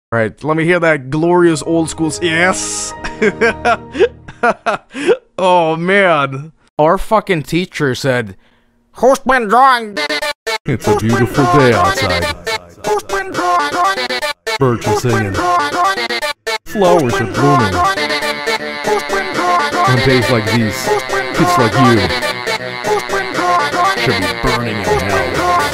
Alright, let me hear that glorious old school. Yes! Oh man. Our fucking teacher said, "Who's been drawing?" It's a beautiful day outside. Who's been drawing? Birds are singing. Flowers are blooming. On days like these, kids like you should be burning in hell.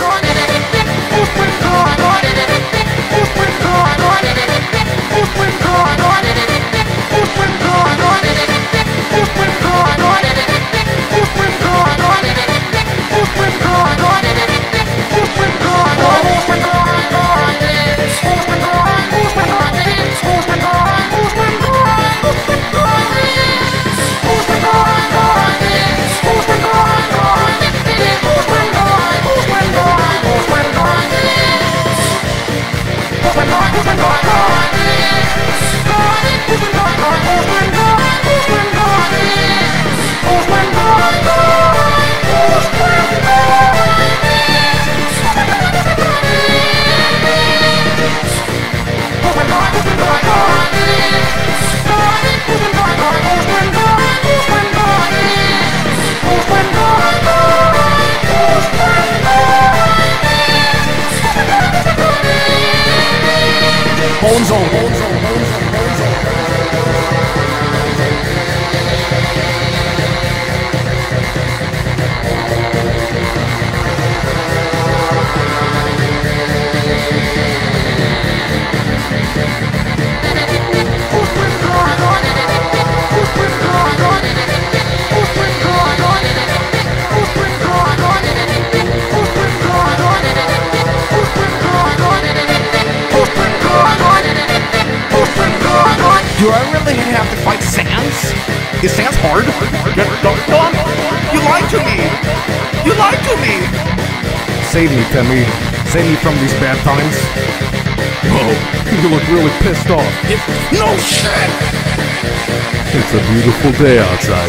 Do I really have to fight Sans? Is Sans hard? Don't. You lied to me! You lied to me! Save me, Temmie. Save me from these bad times. Whoa, you look really pissed off. No shit! It's a beautiful day outside.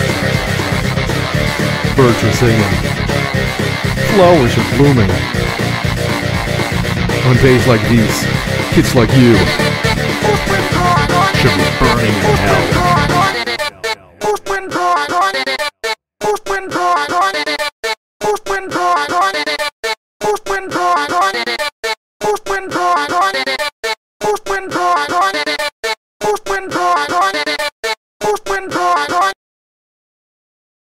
Birds are singing. Flowers are blooming. On days like these, kids like you should be burning in hell.